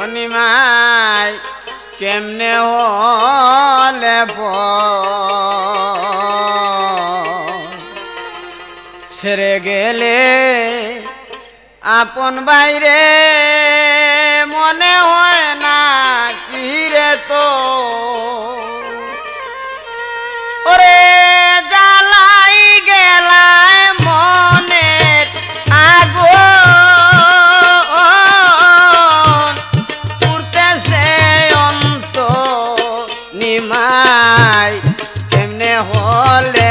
অনিমায় কেমনে হলে ছেড়ে গেলে আপন বাইরে মনে হয় না কিরে তো ওরে জ্বালাই গেলায় মনে আগুন উড়তেছে অন্ত নিমাই কেমনে হলে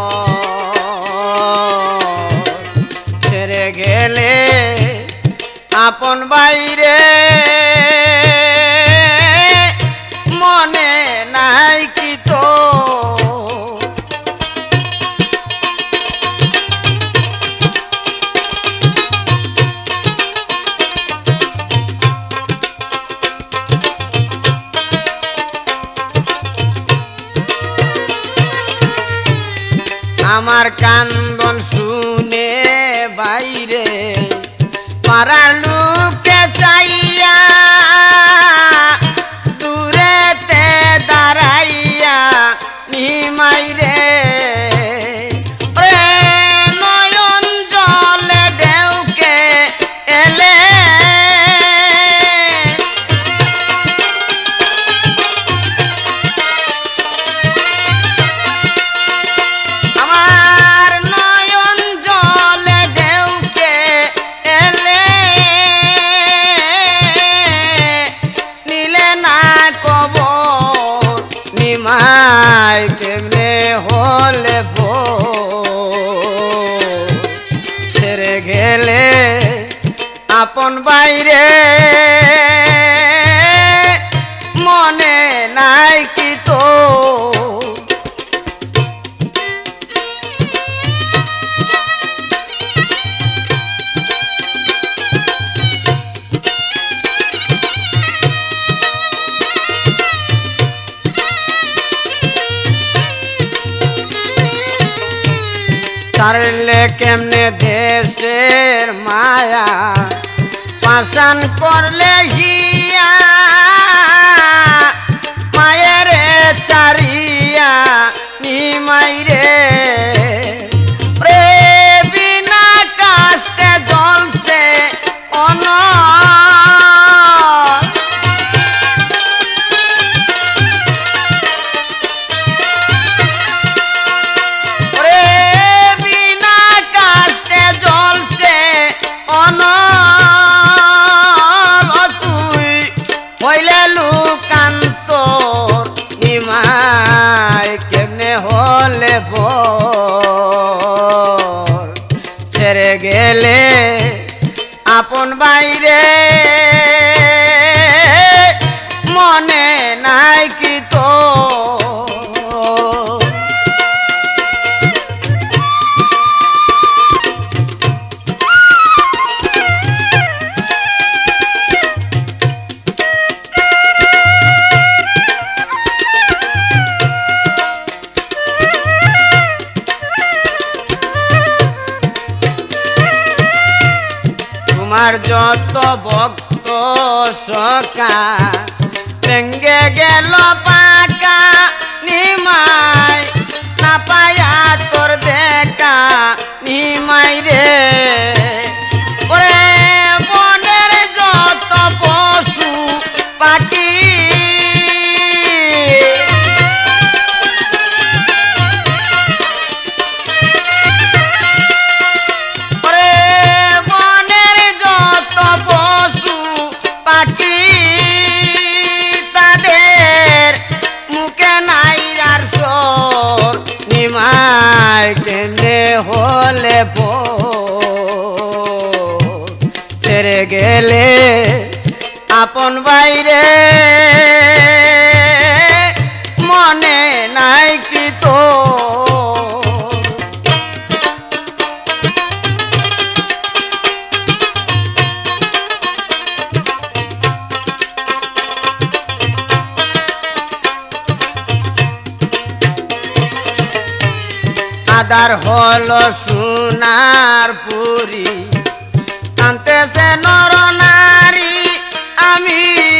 ছেড়ে গেলে আপন বাইরে মনে নাই কি তো আমার কান্দন শুনে বাইরে পাড়ার লোকে চাইয়া দূরেতে দাঁড়াইয়া নিমাইরে নয়ন জলে ঢেউকে এলে কেমনে হলে ছেড়ে গেলে আপন বাইরে মনে নাই কি তো ছাড়লে কেমনে দেশের মায়া পাশান করলে হিয়া মায়ের চারিয়া নিমাইরে বিনা কাষ্টে জ্বলছে হলে ছেড়ে গেলে আপন বাইরে মনে নাই কি তো তোমার যত ভক্ত সখা ভেঙ্গে গেল পাকা নিমাই না পায়া তোর দেখা নিমাই রে ওরে বনের যত পশু পাখি কেমনে হলে ছেড়ে গেলে আপন বাইরে মনে নাই কি তো আদার হলো সোনার পুরি কান্তেছে নর নারী আমি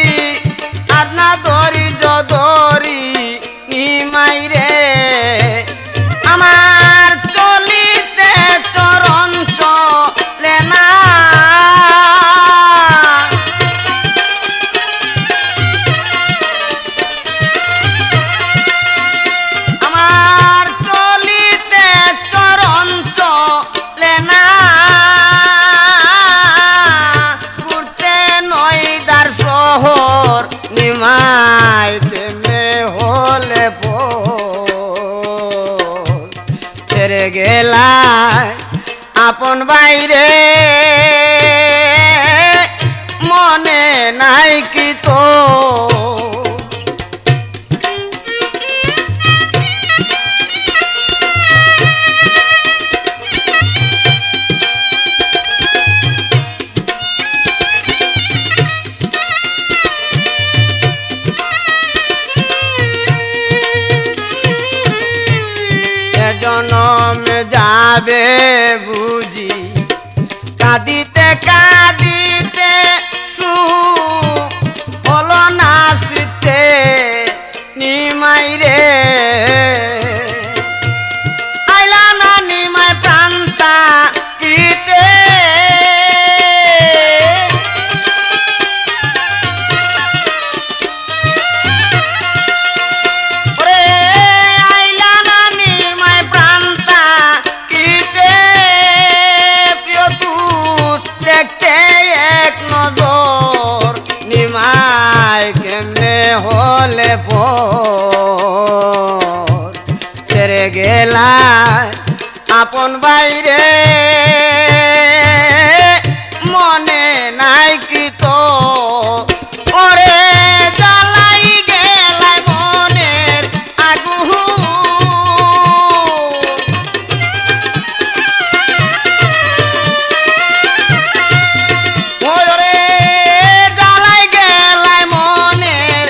নিমাই কেমনে হলে ছেড়ে গেলায় আপন বাইরে মনে নাই কি তো জনম যাবে বুঝি কাঁদিতে কাঁদিতে সু হলো নাচতে নিমাই রে আইলা না নিমাই প্রান্তা কিতে হলে ছেড়ে গেলায় আপন বাইরে মনে নাই কি তো ওরে জ্বালাই গেলায় মনের আগুন ওরে জ্বালাই গেলায় মনের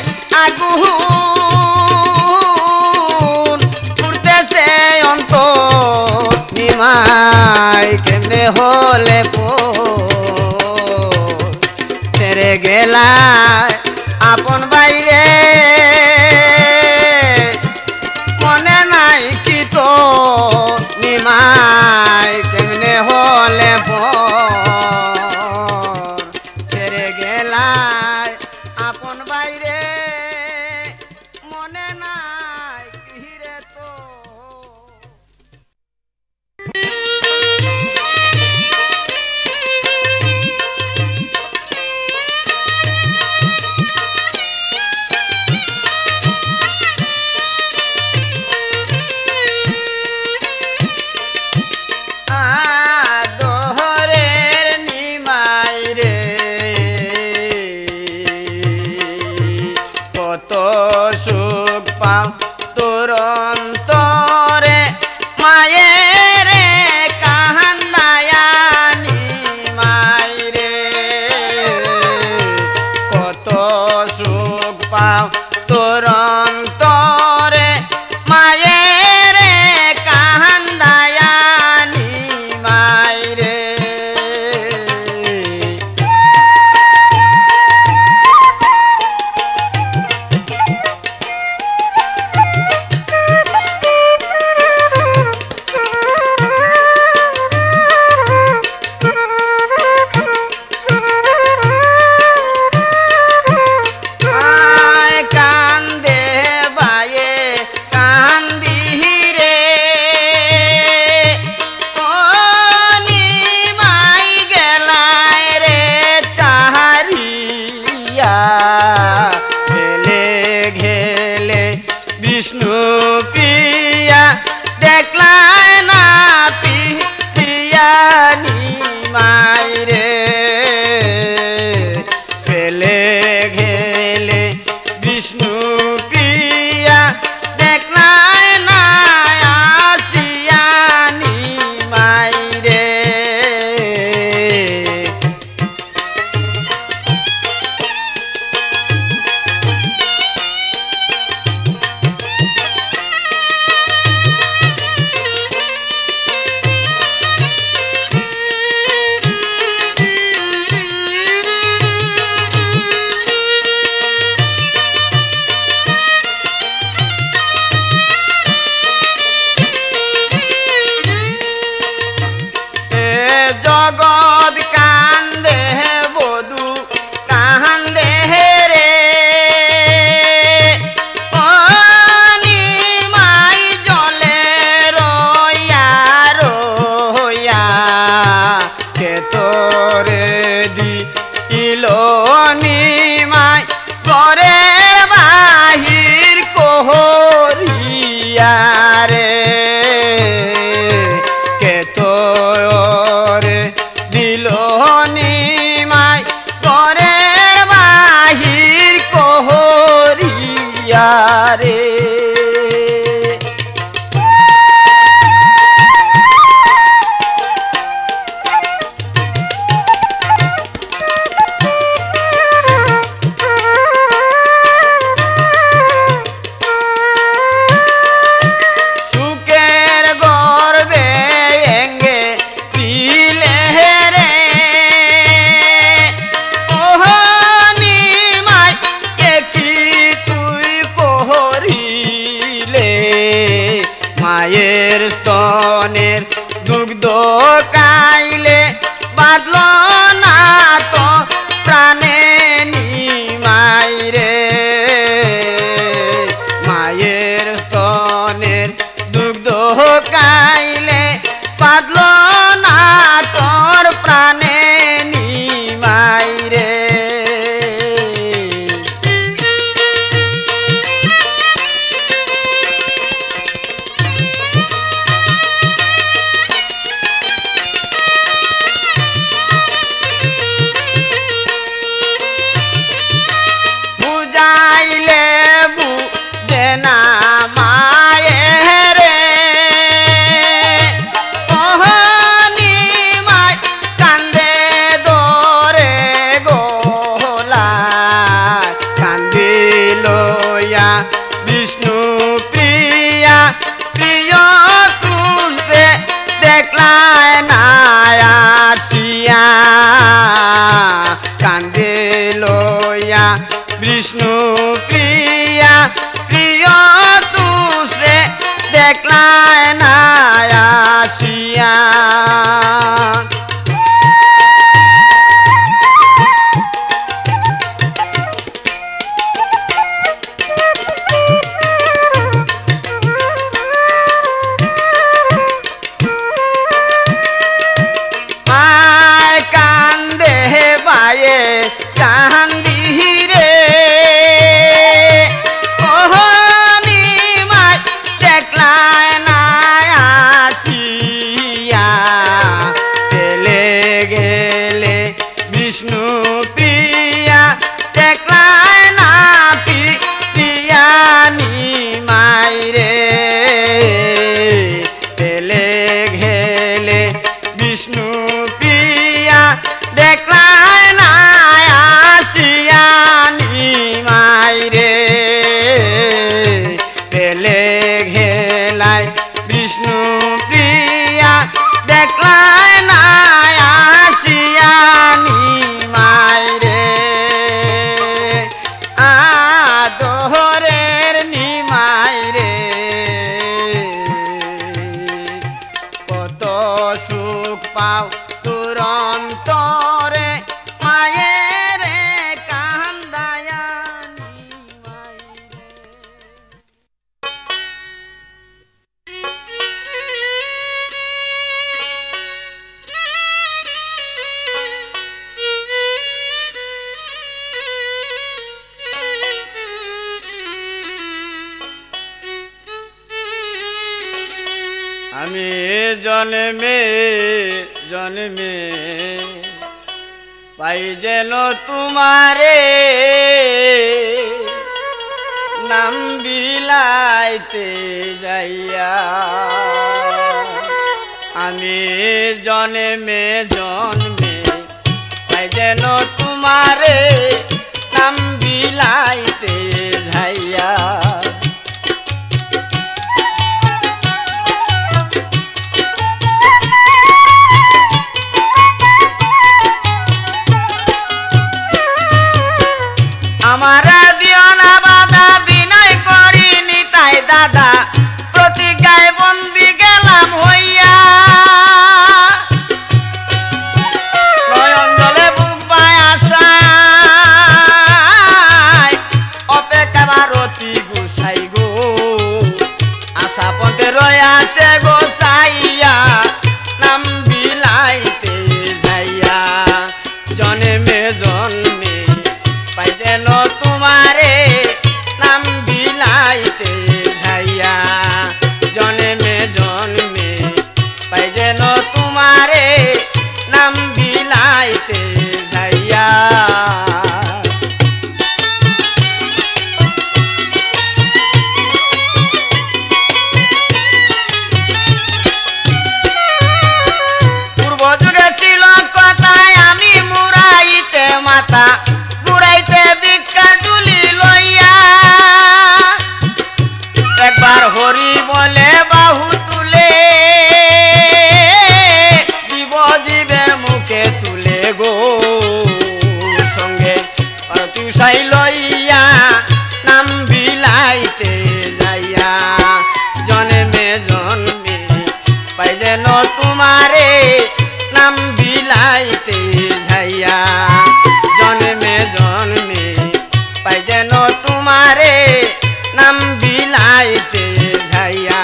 আগুন পুড়তেছে অন্তর নিমাই কেমনে হলে ছেড়ে গেলায় আপন বাইরে মনে নাই কি তো নিমাই কেমনে হলে ছেড়ে গেলায় আপন বাইরে মনে নাই কি রে তো দোহরের নিমাই রে কত সুখ পাও তোর অন্তরে মায়ের কান্দায়া নিমাই রে কত সুখ পাও তোর অন্তরে মায়ের কান্দায়া নিমাই রে কান্দে বায়ে কান্দি রে নিমাই গেলায় রে চাহারিয়া ঘেলে ঘেলে বিষ্ণু পিয়া দেখলায় না পিয়া নিমাই রে ফেলে ঘেলে বিষ্ণু প্রিয়া দেখলায় না আসিয়া নিমাই রে বিষ্ণু প্রিয়া প্রিয় তুষে দেখলায় না আসিয়া আমি জন্মে জন্মে পাই যেন তোমারে নাম বিলাইতে যাইয়া আমি জন্মে জন্মে পাই যেন তোমারে নাম বিলাইতে যাইয়া আমারা দিও না বাধা বিনয় করিনি তাই দাদা প্রতিজ্ঞায় বন্দি গেলাম হইয়া নয়ন জলে বুক বায় আশায় অপেক্ষা ভারতী গুসাই গো আশা পথে রয়াছে গোসাইয়া নাম বিলাইতে যাইয়া জন্মে জন্মে পাই যেন তোমারে নাম বিলাইতে যাইয়া জন্মে জন্মে পাই যেন তোমারে নাম বিলাইতে যাইয়া পূর্ব যুগে ছিল কথায় আমি মুরাইতে মাতা মুরাইতে ভিক্ষার ঝুলি লইয়া একবার হরি বলে বাহু তুলে জীব জীবের মুখে তুলে গো সঙ্গে তুষাই লইয়া নাম বিলাইতে যাইয়া জন্মে জন্মে পাই যেন তোমারে নাম বিলাইতে যাইয়া জন্মে জন্মে পাই যেন তোমারে নাম বিলাইতে যাইয়া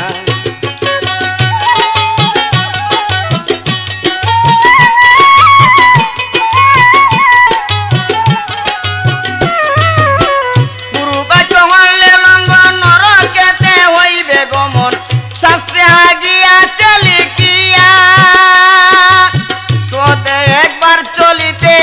গুরু বাক্য হইলে লঙ্ঘন নরকেতে হইবে গমন শাস্ত্রে আগিয়াছে লিখিয়া তোতে একবার চলিতে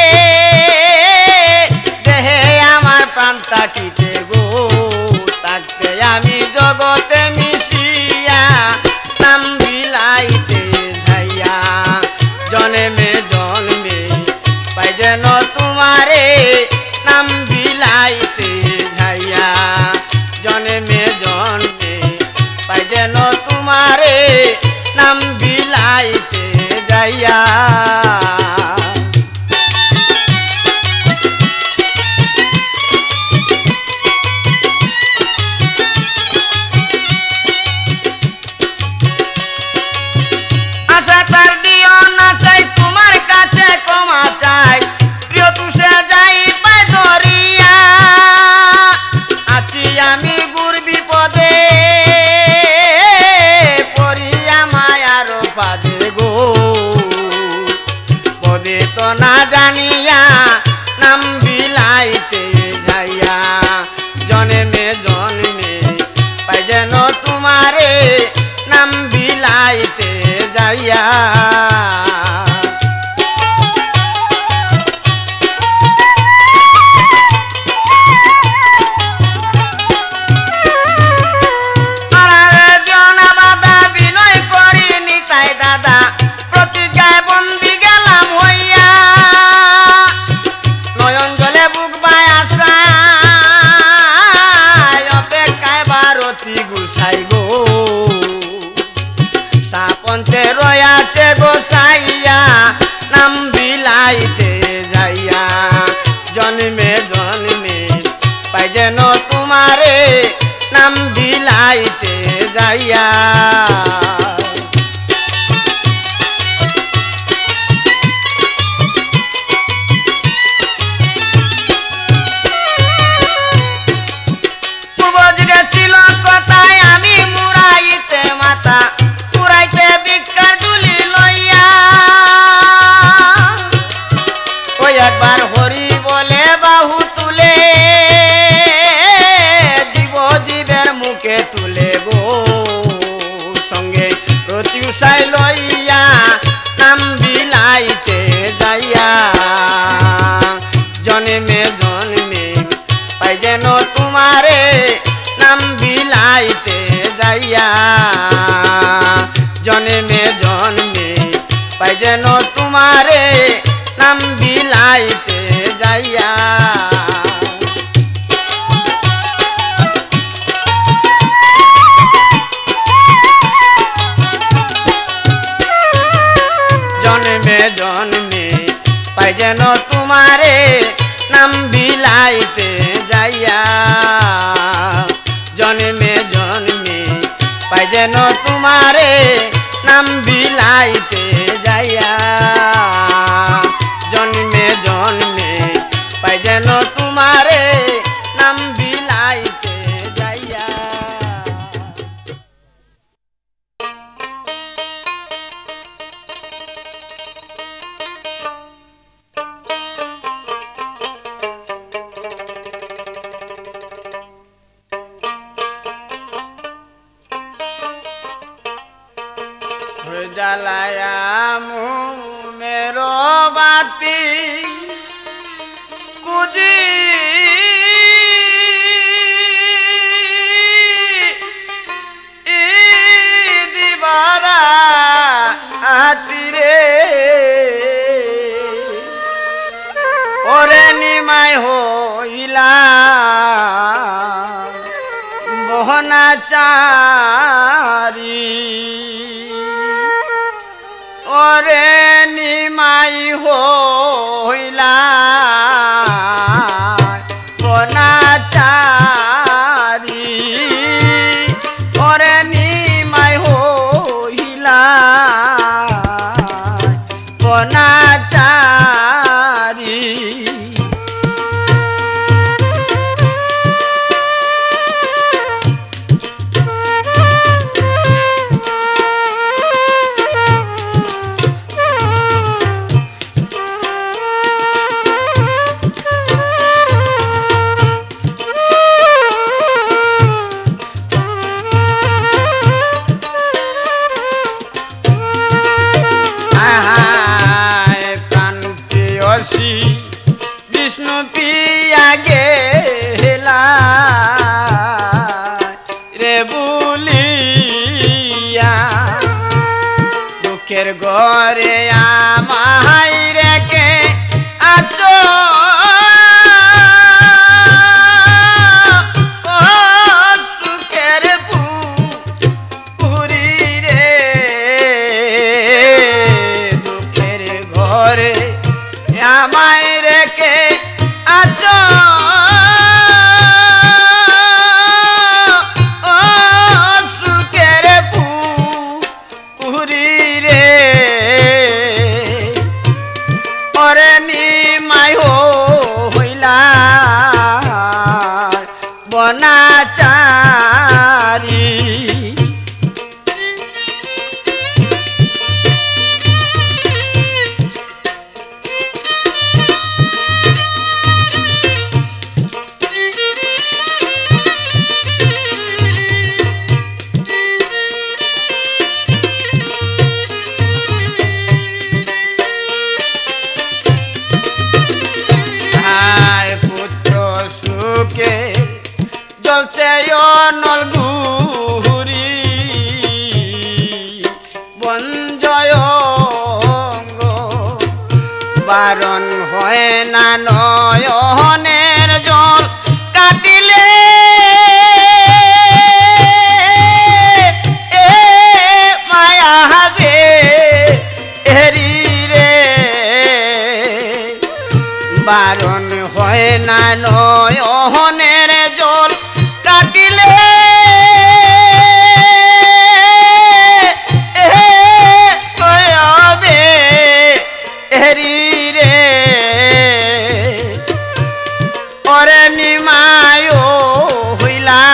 দেহে আমার প্রাণ তাকিতে গো থাকতে আমি জগতে মিশিয়া নাম বিলাইতে যাইয়া জন্মে জন্মে পাই যেন তোমারে নাম বিলাইতে যাইয়া জন্মে জন্মে পাই যেন তোমারে নাম বিলাইতে যাইয়া পাই যেন তোমারে নাম বিলাইতে যাইয়া একবার হরি বলে বাহু তুলে দিব জীবের মুখে তুলে গো সঙ্গে প্রত্যুষাই লইয়া নাম বিলাইতে যাইয়া জন্মে জন্মে পাই যেন তোমারে নাম বিলাইতে যাইয়া জন্মে জন্মে পাই যেন তোমারে নাম বিলাইতে যাইয়া জন্মে জন্মে পাই যেন তোমারে নাম বিলাইতে যাইয়া জন্মে জন্মে পাই যেন তোমারে নাম বিলাইতে যাইয়া জন্মে জন্মে পাই যেন তোমারে নাম বিলাইতে যাইয়া জ্বালায়া মেরো বাতি কুজি দিবারা আতিরে ওরে নিমাই হইলা বহনাচারি ওরে নিমাই হইলা বনাচারি ওরে নিমাই হইলা বনাচারি বিষ্ণু পিয়া গেলা রে বুলিয়া দুঃখের ঘরে আমায় রেখে আছো সুখের পুরি রে দুঃখের ঘরে আমায় রেখে আছো সুখের পুরি রে ওরে নিমাই হইলা বনাচারি চলছে নলগুরি বঞ্জয় বারণ হয় না নয়নের জল কাটিলে মায়া হবে এরি রে বারণ হয় না নয়নের ওরে নিমায় হইলা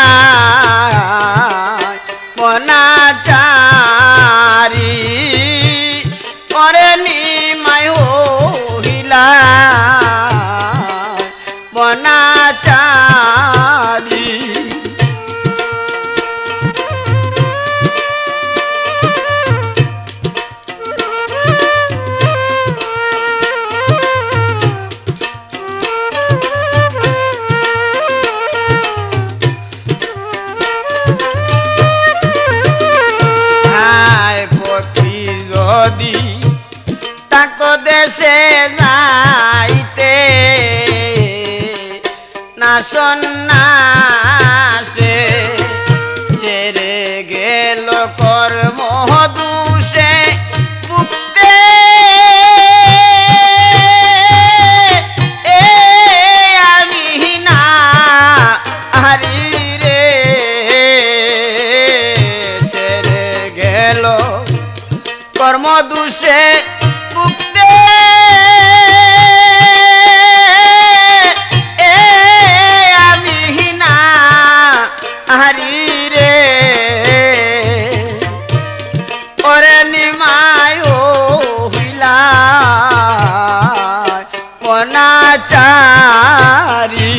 বনাচারি ওরে নিমায় হইলা বনাচারি তাকো দেশে যাইতে না সন্ন্যাসে ছেড়ে গেল কর্ম দুষে মুক্তে আমি না হারি রে ছেড়ে গেল কর্ম দুষে মুক্তে আমি না হারি রে ওরে নিমায় হইলা বনাচারি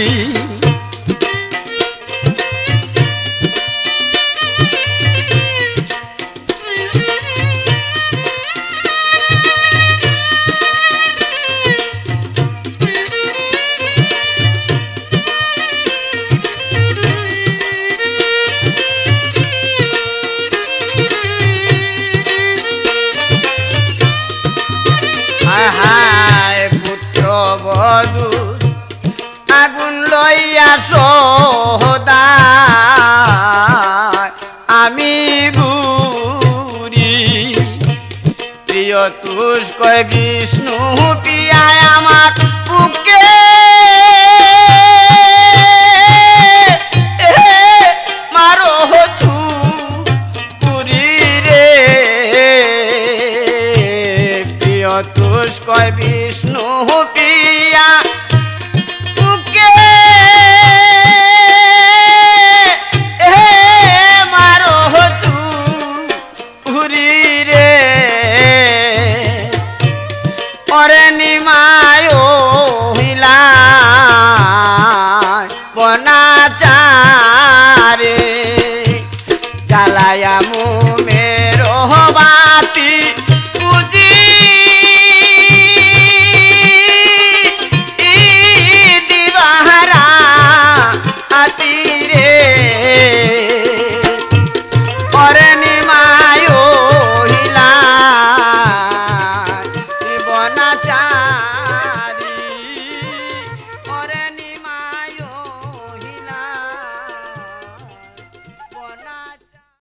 পুত্র বধূ আগুন লইয়া সদা আমি বুড়ি প্রিয় তুষ কয় বিষ্ণু পিয়ায় আমার বুকে মারো ছু পুরী রে প্রিয় তুষ কয় বিষ্ণু পিয়া বুকে মারো ছু পুরী রে ওরে নিমায় হইলা বনাচারে জ্বালায়া